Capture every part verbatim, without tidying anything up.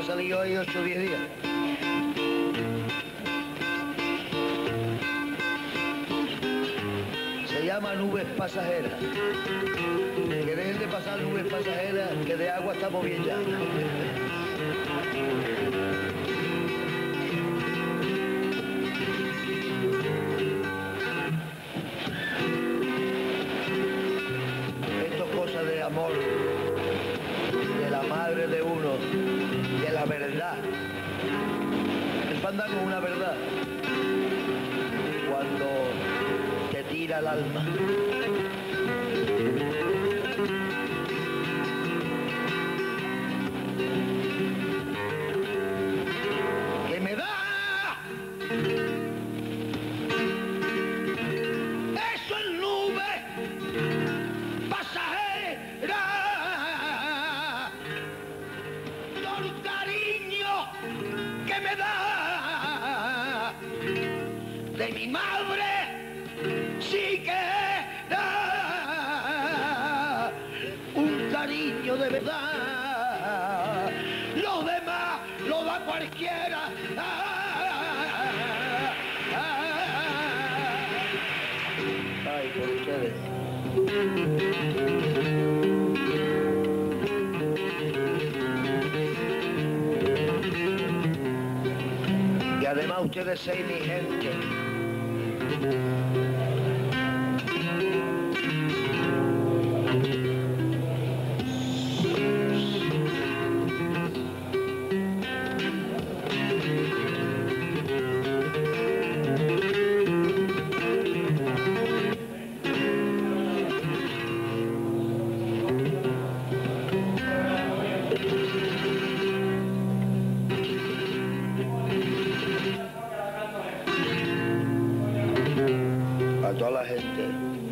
salido ahí ocho o diez días. Se llama nubes pasajeras. Que dejen de pasar nubes pasajeras, que de agua estamos bien ya. Esto es cosa de amor, de la madre de uno, de la verdad. El fandango es una verdad. Cuando te tira el alma. Que me da. Eso es nube pasajera. Todo el cariño que me da de mi madre. Sí que da un cariño de verdad, lo demás lo da cualquiera. Ay, por ustedes. Y además ustedes sois mi gente. A toda la gente.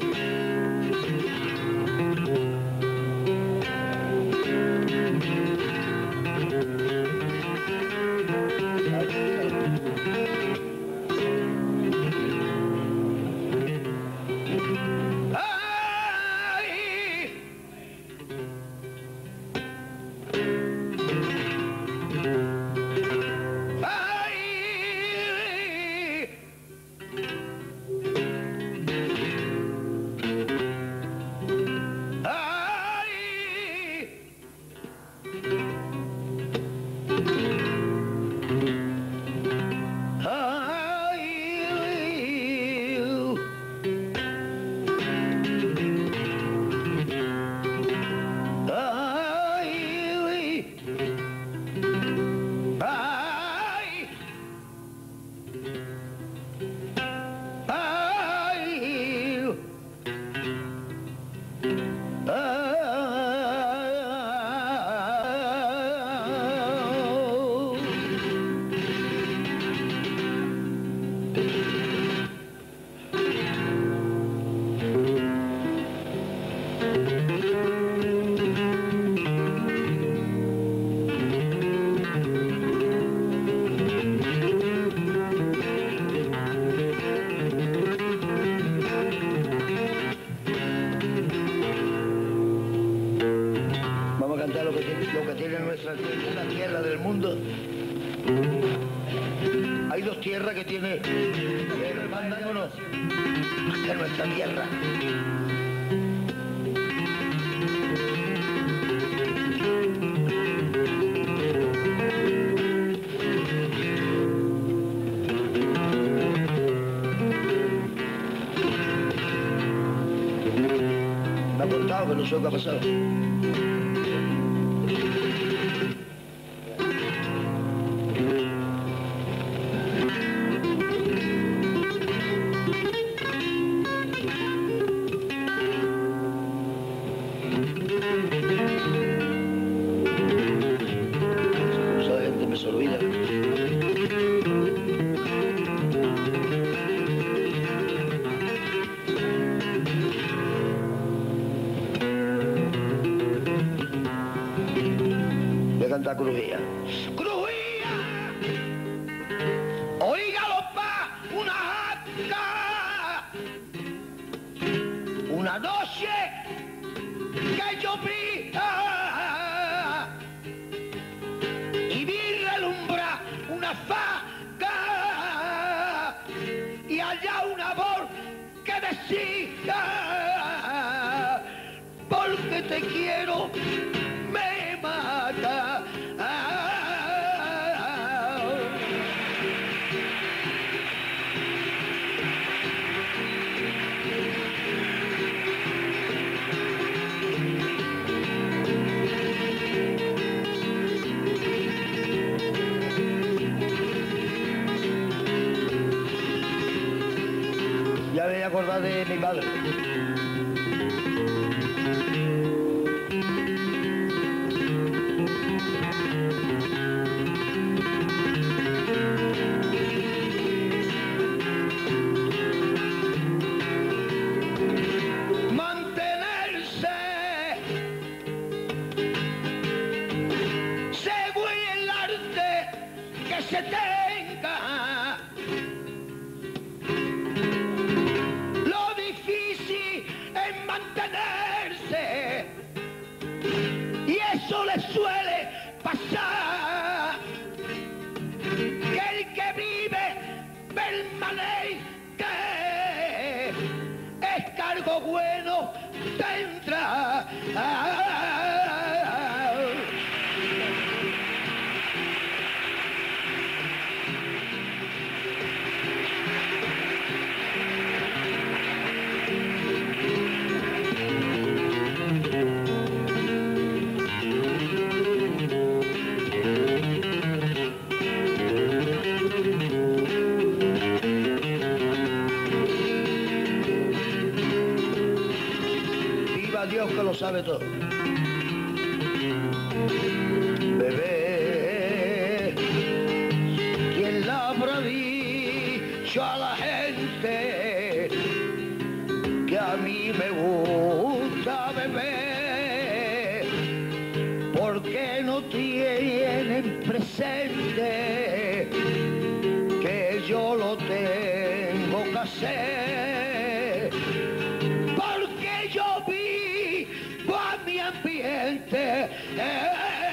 Lo que, tiene, lo que tiene nuestra tierra, la tierra del mundo. Hay dos tierras que tiene el fandango, no, que nuestra tierra. Me ha contado que no sé qué ha pasado. Se olvida. Voy a cantar Crujía. ¡Crujía! Oígalo pa' una jaca, una noche que yo vi y vi decía, porque te quiero, me mata. Ya me he acordado de mi padre. Mantenerse según el arte que se tenga. Mantenerse, y eso le suele pasar, que el que vive permanente es cargo bueno tendrá. Dios que lo sabe todo. Bebé, ¿quién le habrá dicho a la gente que a mí me gusta beber? Porque no tienen presente que yo lo tengo que hacer. Porque yo vi a mi ambiente. Eh,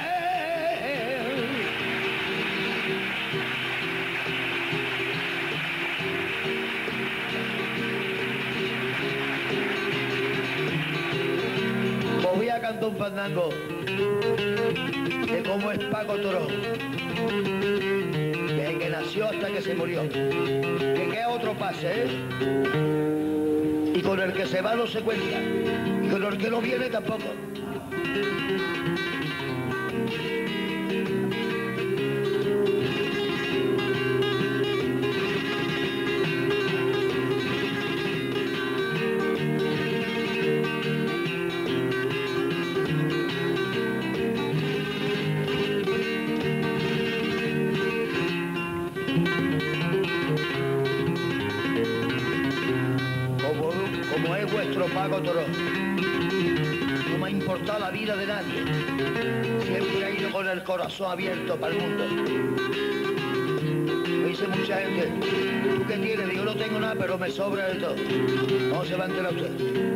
Os voy a cantar un fandango de cómo es Paco Toro, desde que nació hasta que se murió, que queda otro pase, ¿eh? Y con el que se va no se cuenta, y con el que no viene tampoco. Como es vuestro Paco Toro, no me ha importado la vida de nadie, siempre ha ido con el corazón abierto para el mundo. Me dice mucha gente, ¿tú qué tienes? Digo, no tengo nada, pero me sobra de todo. ¿Cómo se va a enterar usted?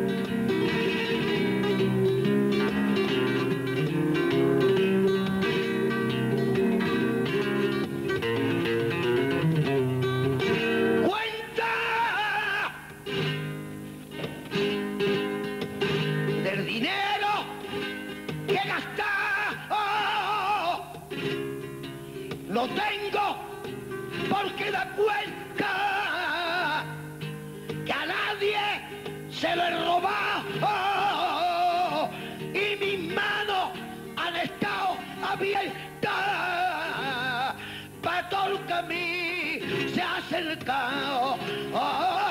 Lo tengo porque da cuenta que a nadie se lo he robado y mis manos han estado abiertas para todo el que a mí se ha acercado.